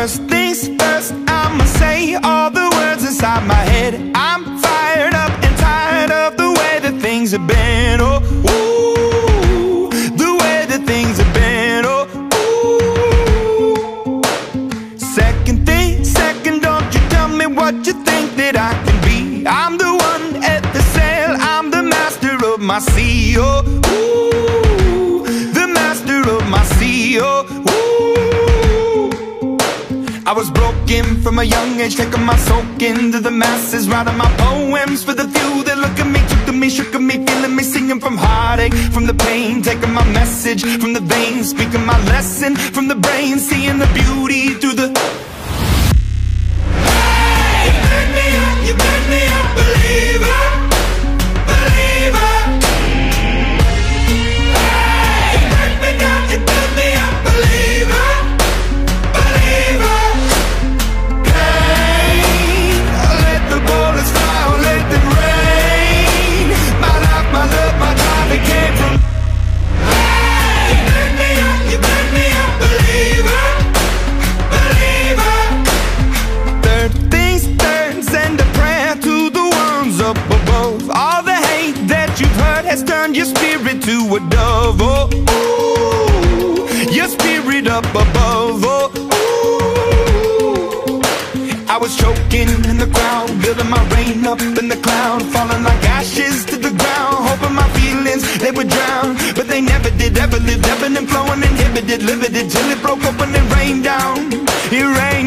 First things first, I'ma say all the words inside my head. I'm fired up and tired of the way that things have been. Oh, ooh, the way that things have been. Oh, ooh. Second thing, second, don't you tell me what you think that I can be. I'm the one at the sail, I'm the master of my sea. Oh, ooh, the master of my sea. Oh, ooh. I was broken from a young age, taking my soak into the masses, writing my poems for the few that look at me, took to me, shook at me, feeling me, singing from heartache, from the pain, taking my message from the veins, speaking my lesson from the brain, seeing the beauty through the... Hey, you burn me up, you burn me up, believer, believer. Hey, you burn me down, you burn me up, believer, believer. Came from. Hey, you burn me up, believer, believer. Third things third, send a prayer to the ones up above. All the hate that you've heard has turned your spirit to a dove. Oh, ooh, your spirit up above. Oh, ooh. I was choking in the crowd, building my rain up in the cloud, falling like ashes to the ground, hoping my feelings they would drown, but they never did. Ever lived, ebbing and flowing, inhibited, limited, till it broke open and rained down. It rained.